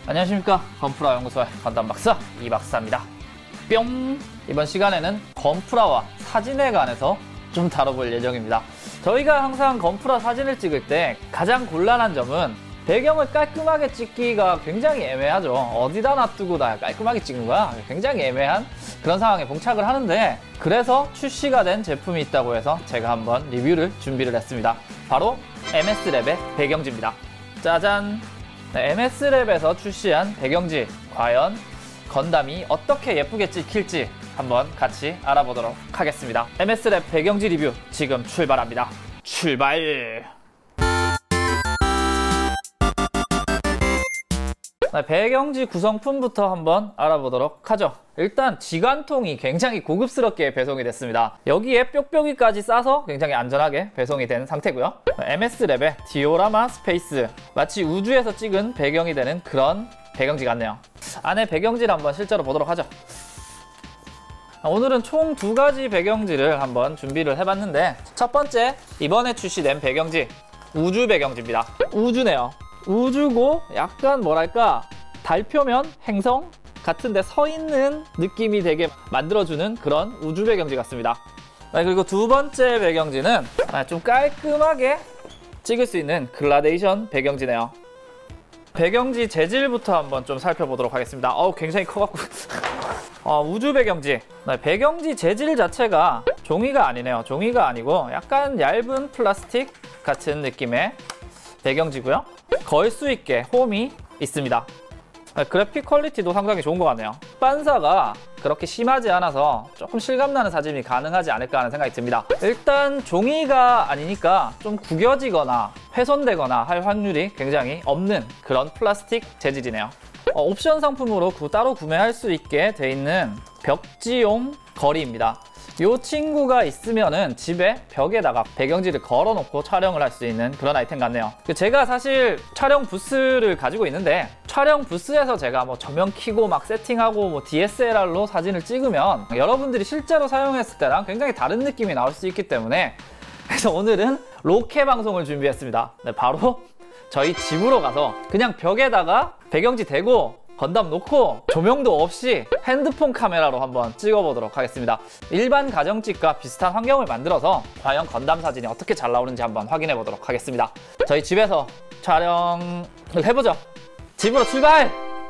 안녕하십니까, 건프라 연구소의 건담 박사 이 박사입니다. 뿅! 이번 시간에는 건프라와 사진에 관해서 좀 다뤄볼 예정입니다. 저희가 항상 건프라 사진을 찍을 때 가장 곤란한 점은 배경을 깔끔하게 찍기가 굉장히 애매하죠. 어디다 놔두고 다 깔끔하게 찍는 거야? 굉장히 애매한 그런 상황에 봉착을 하는데, 그래서 출시가 된 제품이 있다고 해서 제가 한번 리뷰를 준비를 했습니다. 바로 MSLab의 배경지입니다. 짜잔! 네, MSLab에서 출시한 배경지, 과연 건담이 어떻게 예쁘게 찍힐지 한번 같이 알아보도록 하겠습니다. MSLab 배경지 리뷰 지금 출발합니다. 출발! 네, 배경지 구성품부터 한번 알아보도록 하죠. 일단 지관통이 굉장히 고급스럽게 배송이 됐습니다. 여기에 뾱뾱이까지 싸서 굉장히 안전하게 배송이 된 상태고요. MSLab의 디오라마 스페이스, 마치 우주에서 찍은 배경이 되는 그런 배경지 같네요. 안에 배경지를 한번 실제로 보도록 하죠. 오늘은 총 2가지 배경지를 한번 준비를 해봤는데, 첫 번째, 이번에 출시된 배경지, 우주 배경지입니다. 우주네요. 우주고 약간 뭐랄까, 달표면 행성 같은데 서 있는 느낌이 되게 만들어주는 그런 우주 배경지 같습니다. 그리고 두 번째 배경지는 좀 깔끔하게 찍을 수 있는 글라데이션 배경지네요. 배경지 재질부터 한번 좀 살펴보도록 하겠습니다. 굉장히 커갖고 우주 배경지. 배경지 재질 자체가 종이가 아니네요. 종이가 아니고 약간 얇은 플라스틱 같은 느낌의 배경지고요. 걸 수 있게 홈이 있습니다. 그래픽 퀄리티도 상당히 좋은 것 같네요. 반사가 그렇게 심하지 않아서 조금 실감나는 사진이 가능하지 않을까 하는 생각이 듭니다. 일단 종이가 아니니까 좀 구겨지거나 훼손되거나 할 확률이 굉장히 없는 그런 플라스틱 재질이네요. 옵션 상품으로 따로 구매할 수 있게 돼 있는 벽지용 거리입니다. 이 친구가 있으면은 집에 벽에다가 배경지를 걸어놓고 촬영을 할 수 있는 그런 아이템 같네요. 제가 사실 촬영 부스를 가지고 있는데, 촬영 부스에서 제가 뭐 조명 켜고 막 세팅하고 뭐 DSLR로 사진을 찍으면 여러분들이 실제로 사용했을 때랑 굉장히 다른 느낌이 나올 수 있기 때문에, 그래서 오늘은 로케 방송을 준비했습니다. 네, 바로 저희 집으로 가서 그냥 벽에다가 배경지 대고 건담 놓고 조명도 없이 핸드폰 카메라로 한번 찍어보도록 하겠습니다. 일반 가정집과 비슷한 환경을 만들어서 과연 건담 사진이 어떻게 잘 나오는지 한번 확인해 보도록 하겠습니다. 저희 집에서 촬영을 해보죠. 집으로 출발!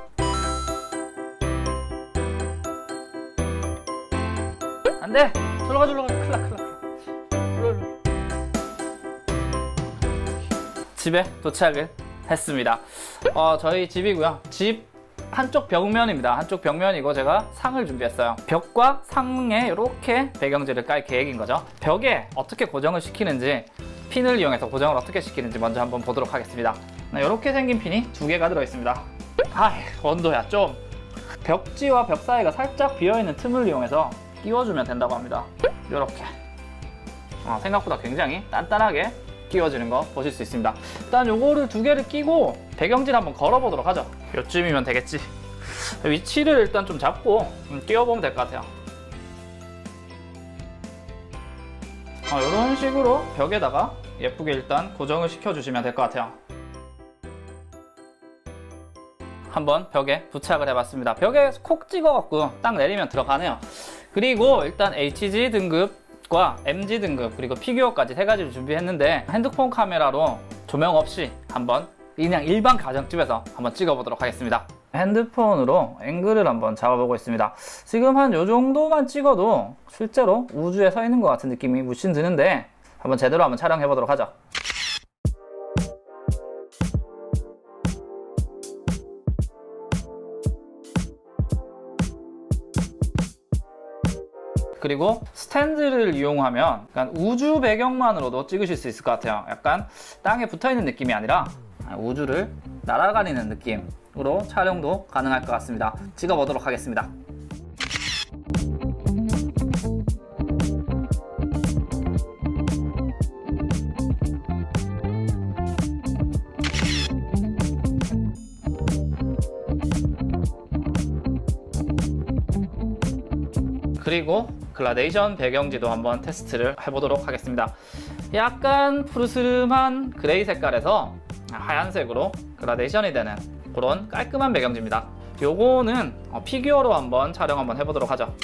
안돼! 졸러가 큰일 나. 집에 도착을 했습니다. 저희 집이고요. 집 한쪽 벽면입니다. 한쪽 벽면이고 제가 상을 준비했어요. 벽과 상에 이렇게 배경지를 깔 계획인 거죠. 벽에 어떻게 고정을 시키는지, 핀을 이용해서 고정을 어떻게 시키는지 먼저 한번 보도록 하겠습니다. 이렇게 생긴 핀이 2개가 들어있습니다. 원도야 좀. 벽지와 벽 사이가 살짝 비어있는 틈을 이용해서 끼워주면 된다고 합니다. 이렇게 생각보다 굉장히 단단하게 끼워지는 거 보실 수 있습니다. 일단 요거를 2개를 끼고 배경지를 한번 걸어보도록 하죠. 요쯤이면 되겠지. 위치를 일단 좀 잡고 끼워보면 될 것 같아요. 이런 식으로 벽에다가 예쁘게 일단 고정을 시켜주시면 될 것 같아요. 한번 벽에 부착을 해봤습니다. 벽에 콕 찍어갖고 딱 내리면 들어가네요. 그리고 일단 HG 등급과 MG 등급, 그리고 피규어까지 3가지를 준비했는데, 핸드폰 카메라로 조명 없이 한번 그냥 일반 가정집에서 한번 찍어보도록 하겠습니다. 핸드폰으로 앵글을 한번 잡아보고 있습니다. 지금 한 요 정도만 찍어도 실제로 우주에 서 있는 것 같은 느낌이 물씬 드는데, 한번 제대로 한번 촬영해 보도록 하죠. 그리고 스탠드를 이용하면 약간 우주 배경만으로도 찍으실 수 있을 것 같아요. 약간 땅에 붙어있는 느낌이 아니라 우주를 날아다니는 느낌으로 촬영도 가능할 것 같습니다. 찍어보도록 하겠습니다. 그리고 글라데이션 배경지도 한번 테스트를 해보도록 하겠습니다. 약간 푸르스름한 그레이 색깔에서 하얀색으로 그라데이션이 되는 그런 깔끔한 배경지입니다. 요거는 피규어로 한번 촬영 한번 해보도록 하죠.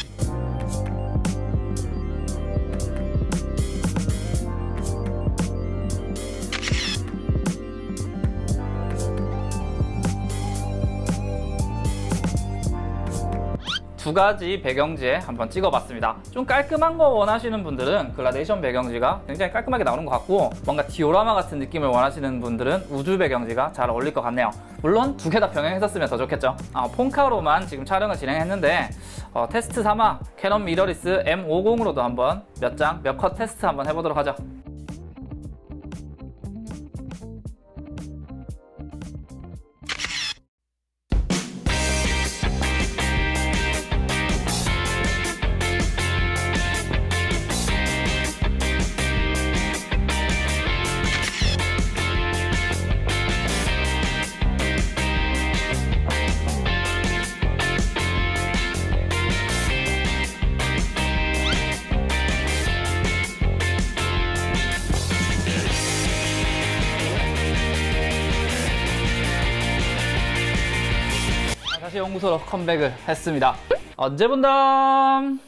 두 가지 배경지에 한번 찍어봤습니다. 좀 깔끔한 거 원하시는 분들은 그라데이션 배경지가 굉장히 깔끔하게 나오는 것 같고, 뭔가 디오라마 같은 느낌을 원하시는 분들은 우주 배경지가 잘 어울릴 것 같네요. 물론 두 개 다 병행했었으면 더 좋겠죠. 폰카로만 지금 촬영을 진행했는데 테스트 삼아 캐논 미러리스 M50으로도 한번 몇 컷 테스트 한번 해보도록 하죠. 다시 연구소로 컴백을 했습니다. 언제 본담!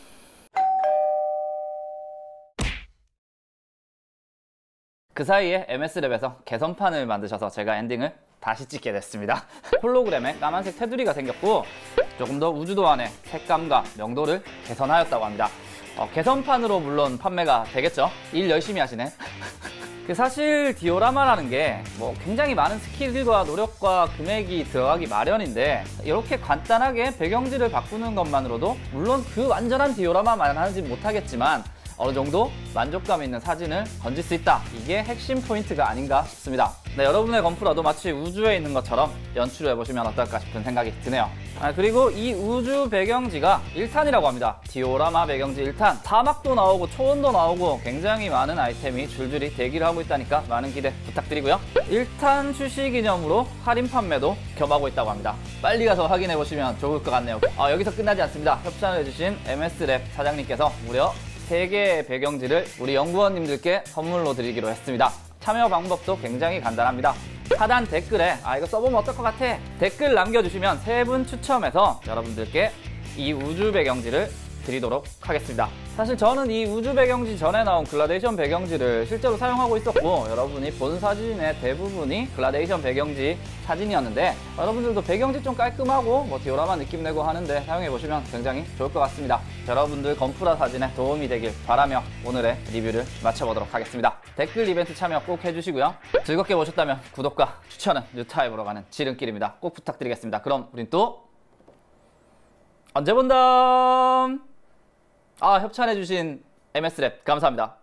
그 사이에 MS랩에서 개선판을 만드셔서 제가 엔딩을 다시 찍게 됐습니다. 홀로그램에 까만색 테두리가 생겼고 조금 더 우주도 안의 색감과 명도를 개선하였다고 합니다. 개선판으로 물론 판매가 되겠죠? 일 열심히 하시네. 사실 디오라마라는 게 굉장히 많은 스킬과 노력과 금액이 들어가기 마련인데, 이렇게 간단하게 배경지를 바꾸는 것만으로도 물론 그 완전한 디오라마만 하지 못하겠지만 어느 정도 만족감 있는 사진을 건질 수 있다. 이게 핵심 포인트가 아닌가 싶습니다. 네, 여러분의 건프라도 마치 우주에 있는 것처럼 연출해보시면 어떨까 싶은 생각이 드네요. 그리고 이 우주 배경지가 1탄이라고 합니다. 디오라마 배경지 1탄. 사막도 나오고 초원도 나오고 굉장히 많은 아이템이 줄줄이 대기를 하고 있다니까 많은 기대 부탁드리고요. 1탄 출시 기념으로 할인 판매도 겸하고 있다고 합니다. 빨리 가서 확인해보시면 좋을 것 같네요. 여기서 끝나지 않습니다. 협찬을 해주신 MS랩 사장님께서 무려 3개의 배경지를 우리 연구원님들께 선물로 드리기로 했습니다. 참여 방법도 굉장히 간단합니다. 하단 댓글에 이거 써보면 어떨 것 같아? 댓글 남겨주시면 3분 추첨해서 여러분들께 이 우주 배경지를 드리도록 하겠습니다. 사실 저는 이 우주 배경지 전에 나온 글라데이션 배경지를 실제로 사용하고 있었고, 여러분이 본 사진의 대부분이 글라데이션 배경지 사진이었는데, 여러분들도 배경지 좀 깔끔하고 디오라마 느낌 내고 하는데 사용해보시면 굉장히 좋을 것 같습니다. 여러분들 건프라 사진에 도움이 되길 바라며 오늘의 리뷰를 마쳐보도록 하겠습니다. 댓글 이벤트 참여 꼭 해주시고요. 즐겁게 보셨다면 구독과 추천은 뉴타입으로 가는 지름길입니다. 꼭 부탁드리겠습니다. 그럼 우린 또 언제 본담! 협찬해주신 MS랩 감사합니다.